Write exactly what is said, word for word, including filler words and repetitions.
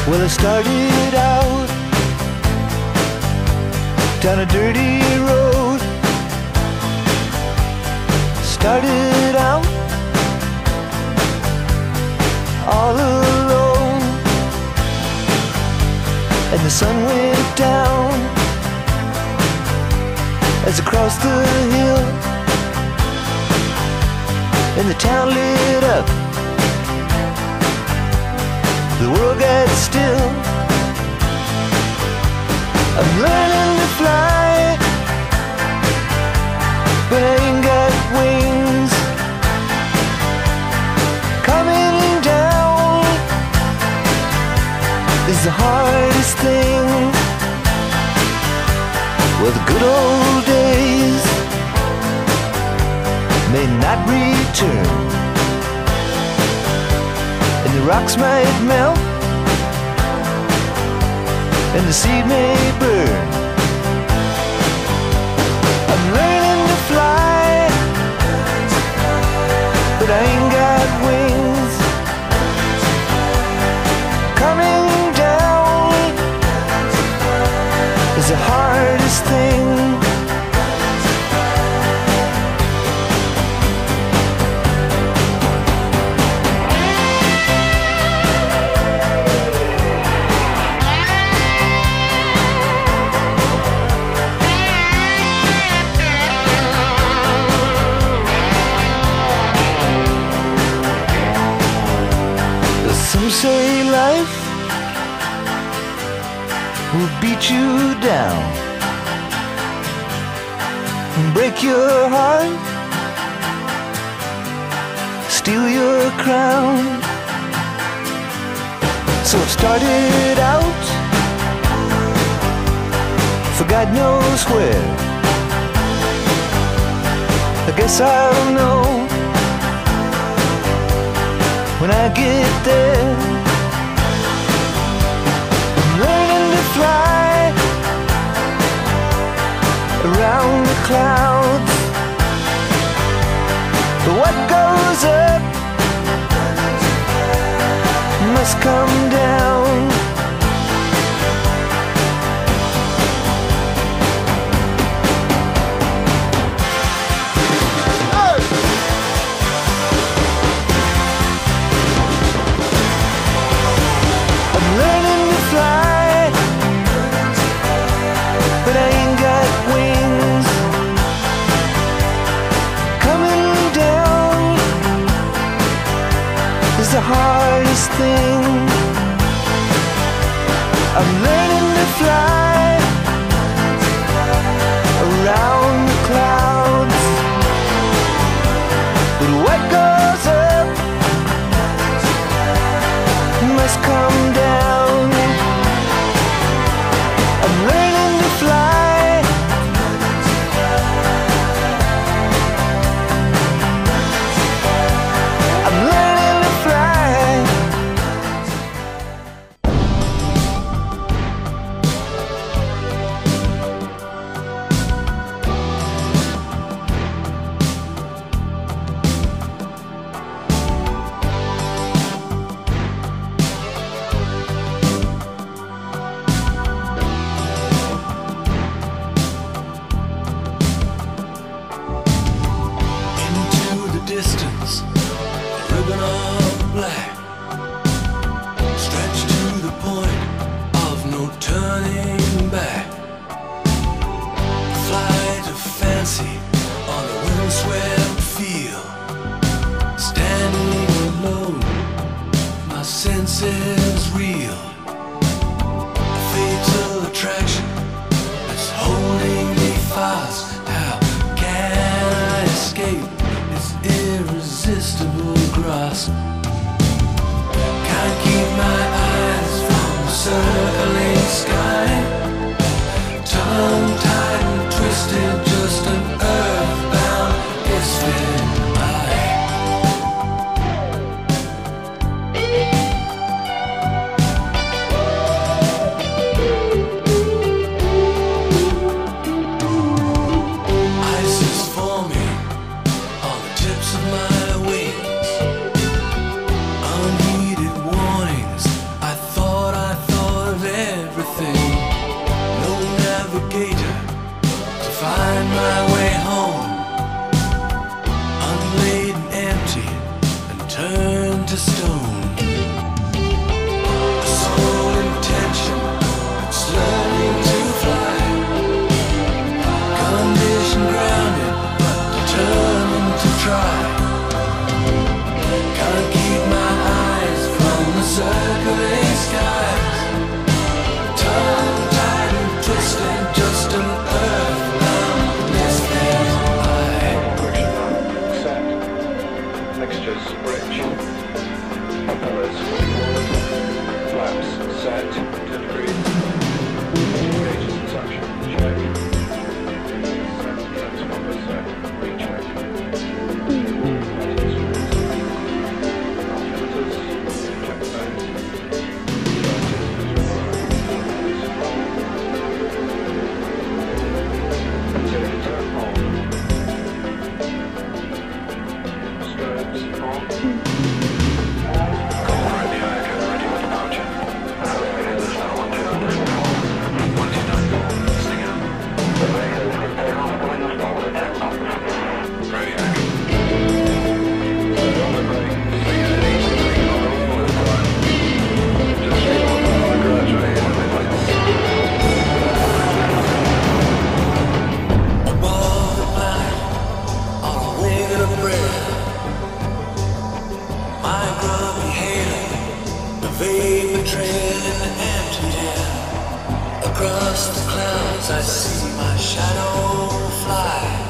Well, I started out down a dirty road. Started out all alone, and the sun went down as I crossed the hill, and the town lit up. The world got still. I'm learning to fly, but I ain't got wings. Coming down is the hardest thing. Well, the good old days may not return, and the rocks might melt, and the seed may burn. I'm learning to fly, but I ain't got wings. Coming down is the hardest thing. Some say life will beat you down, break your heart, steal your crown. So I've started out for God knows where. I guess I'll know when I get there. I'm learning to fly around the clouds, but what goes up must come down. The hardest thing. I'm learning to fly around the clouds, but what goes up must come down. I'm learning to fly. I'm learning to fly. Distance, ribbon of black, stretched to the point of no turning back. Flight of fancy on a windswept field, standing alone, my senses reel. A fatal attraction that's holding me fast. How can I escape irresistible grasp? Can't keep my eyes from the circling sky. Tongue-tied and twisted, just an earthbound misfit eye. Ice is forming on the tips of my wings. Unheeded warnings, I thought I Propellers forward. Flaps set. ten degrees. Gauges and suction. Check. Set. Transponder set. Recheck. Flight instruments. Altimeters. Check zones. Interior turn on. Strobes on. Above the planet, on a wing and a prayer, my grubby halo, the vapor trail in the empty air. Across the clouds I see my shadow fly.